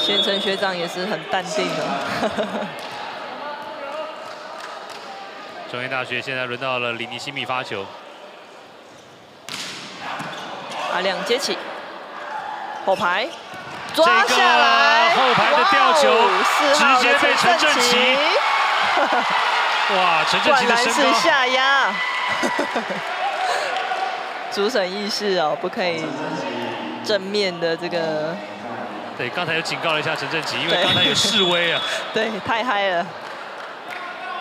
宣成学长也是很淡定的。 中原大学现在轮到了李尼西米发球。 阿亮接起，后排抓下来， 后排的吊球直接被陈正奇。哇，陈正奇的身高。 灌篮式下压。主审意识哦，不可以正面的这个。 对，刚才有警告了一下陈正奇，因为刚才有示威啊。 对，太嗨了。